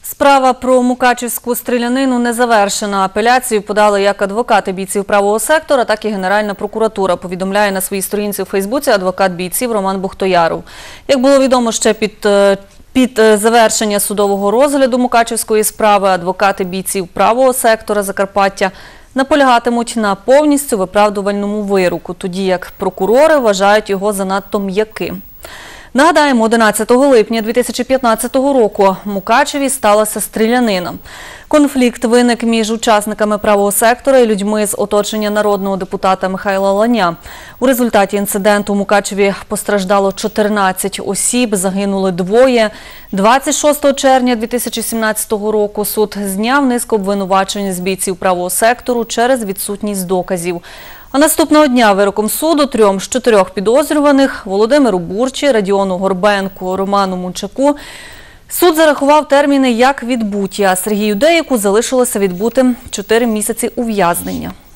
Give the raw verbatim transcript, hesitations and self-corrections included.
Справа про мукачівську стрілянину не завершена. Апеляцію подали як адвокати бійців правого сектора, так і Генеральна прокуратура, повідомляє на своїй сторінці у Фейсбуці адвокат бійців Роман Бухтояров. Як було відомо ще під, під завершення судового розгляду мукачівської справи, адвокати бійців правого сектора Закарпаття наполягатимуть на повністю виправдувальному вироку, тоді як прокурори вважають його занадто м'яким. Нагадаємо, одинадцятого липня дві тисячі п'ятнадцятого року в Мукачеві сталася стрілянина. Конфлікт виник між учасниками правого сектора і людьми з оточення народного депутата Михайла Ланя. У результаті інциденту в Мукачеві постраждало чотирнадцять осіб, загинули двоє. двадцять шостого червня дві тисячі сімнадцятого року суд зняв низку обвинувачень з бійців правого сектору через відсутність доказів. А наступного дня вироком суду трьом з чотирьох підозрюваних – Володимиру Бурчі, Радіону Горбенку, Роману Мунчаку – суд зарахував терміни як відбуті, а Сергію Деяку залишилося відбути чотири місяці ув'язнення.